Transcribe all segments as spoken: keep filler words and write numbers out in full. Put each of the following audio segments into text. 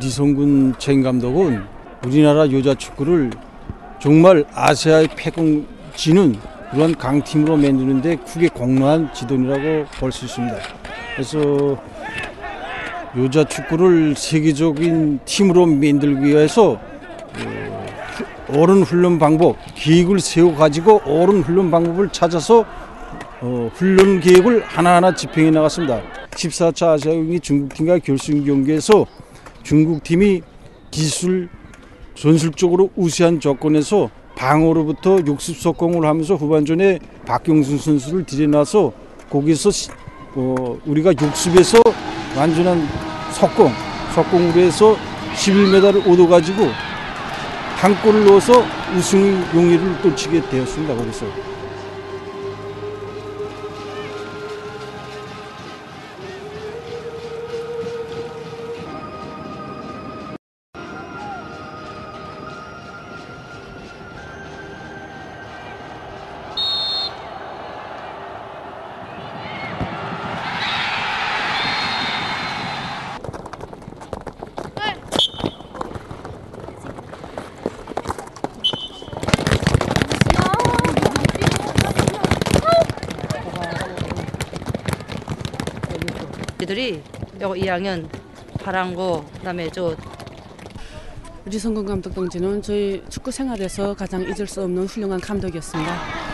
지성군 책임 감독은 우리나라 여자 축구를 정말 아시아의 패권지는 그런 강팀으로 만드는데 크게 공로한 지도자라고 볼 수 있습니다. 그래서 여자 축구를 세계적인 팀으로 만들기 위해서 옳은 훈련 방법, 계획을 세워가지고 옳은 훈련 방법을 찾아서 어, 훈련 계획을 하나하나 집행해 나갔습니다. 십사 차 아시아 경기 중국팀과 결승 경기에서 중국팀이 기술, 전술적으로 우세한 조건에서 방어로부터 역습 속공을 하면서 후반전에 박경순 선수를 들여놔서 거기서 어, 우리가 역습에서 완전한 속공, 속공으로 해서 십일 미터를 얻어가지고 한 골을 넣어서 우승의 용의를 떨치게 되었습니다. 거기서. 들이 요 이 학년 파랑고 그다음에 저 리성근 감독 동지는 저희 축구 생활에서 가장 잊을 수 없는 훌륭한 감독이었습니다.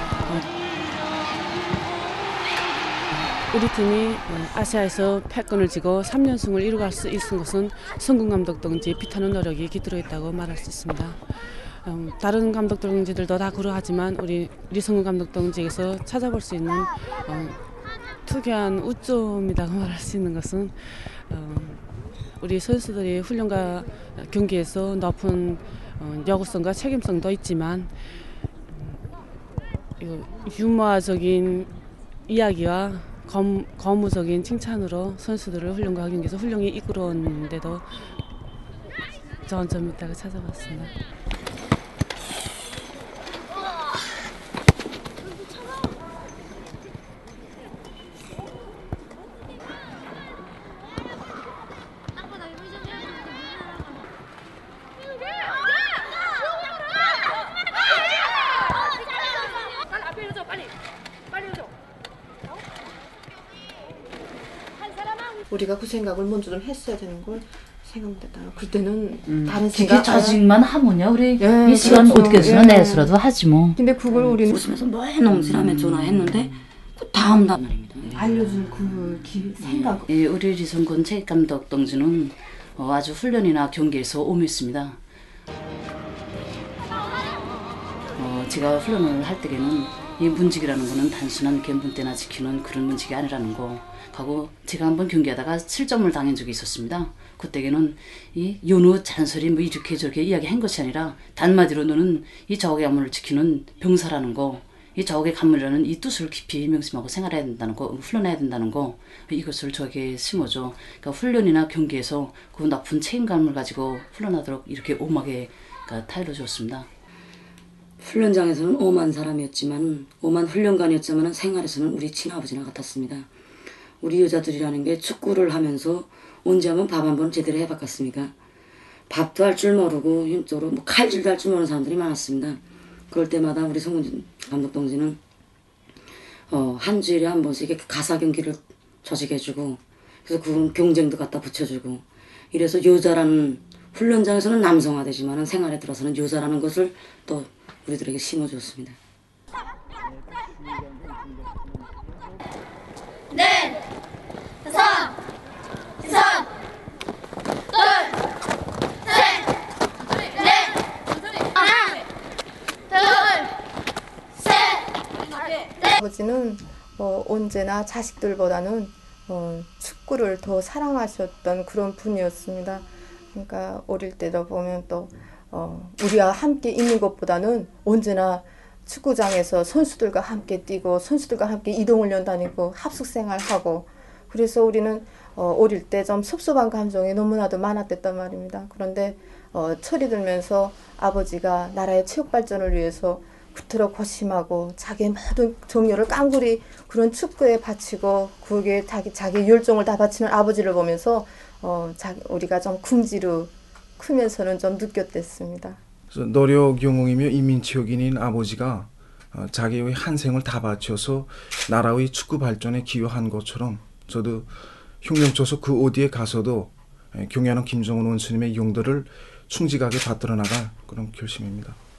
우리 팀이 아시아에서 패권을 쥐고 삼 연승을 이루갈 수 있은 것은 성근 감독 동지의 피타는 노력이 깃들어 있다고 말할 수 있습니다. 음, 다른 감독 동지들도 다 그러하지만 우리 리성근 감독 동지에게서 찾아볼 수 있는 어, 특이한 우점이라고 말할 수 있는 것은 어, 우리 선수들이 훈련과 경기에서 높은 어, 여구성과 책임성도 있지만 음, 유머적인 이야기와 검, 거무적인 칭찬으로 선수들을 훈련과 경기에서 훌륭히 이끌어오는데도 좋은 점이 있다고 찾아봤습니다. 우리가 그 생각을 먼저 좀 했어야 되는 걸 생각했다. 그때는 음, 다른 생각. 자식만 하면요. 우리 예, 이 시간 그렇죠. 어떻게 해서는 예. 내서라도 하지 뭐. 근데 그걸 음, 우리는 웃으면서 뭐해 농지라며 전화했는데 그 다음 날 말입니다. 예. 알려줄 그 기, 생각. 예, 우리 리성근 체육감독 동지는 어, 아주 훈련이나 경기에서 오묘했습니다. 어, 제가 훈련을 할 때에는 이 문직이라는 거는 단순한 견분대나 지키는 그런 문직이 아니라는 거. 하고 제가 한번 경기하다가 실점을 당한 적이 있었습니다. 그때에는 이 연우 잔소리 뭐 이렇게 저렇게 이야기한 것이 아니라 단마디로 너는 이 적의 가문을 지키는 병사라는 거, 이 적의 가문이라는 이 뜻을 깊이 명심하고 생활해야 된다는 거, 훈련해야 된다는 거, 이것을 저에게 심어줘. 그러니까 훈련이나 경기에서 그 높은 책임감을 가지고 훈련하도록 이렇게 오하게 그러니까 타일러 주었습니다. 훈련장에서는 오만 사람이었지만 오만 훈련관이었지만 생활에서는 우리 친아버지나 같았습니다. 우리 여자들이라는 게 축구를 하면서 언제 한번 밥 한 번 제대로 해봤겠습니까? 밥도 할 줄 모르고 힘적으로 뭐 칼질도 할 줄 모르는 사람들이 많았습니다. 그럴 때마다 우리 성근 감독 동지는 어, 한 주일에 한 번씩 이렇게 가사 경기를 조직해주고 그래서 그 경쟁도 갖다 붙여주고 이래서 여자라는 훈련장에서는 남성화되지만 생활에 들어서는 여자라는 것을 또 우리들에게 심어주었습니다. 넷, 다섯, 여섯, 둘, 셋, 넷, 하나, 둘, 셋, 넷. 아버지는 어, 언제나 자식들보다는 어, 축구를 더 사랑하셨던 그런 분이었습니다. 그러니까 어릴 때도 보면 또 어, 우리와 함께 있는 것보다는 언제나 축구장에서 선수들과 함께 뛰고 선수들과 함께 이동훈련 다니고 합숙생활하고 그래서 우리는 어, 어릴 때 좀 섭섭한 감정이 너무나도 많았단 말입니다. 그런데 어, 철이 들면서 아버지가 나라의 체육 발전을 위해서 그토록 고심하고 자기 모든 정열을 깡그리 그런 축구에 바치고 그게 자기 자기 열정을 다 바치는 아버지를 보면서 어, 자, 우리가 좀 궁지로 크면서는 좀 느꼈댔습니다. 그래서 노력 영웅이며 인민치욕인인 아버지가 어, 자기의 한 생을 다 바쳐서 나라의 축구 발전에 기여한 것처럼 저도 혁명쳐서 그 어디에 가서도 경애하는 김정은 원수님의 용도를 충직하게 받들어 나갈 그런 결심입니다.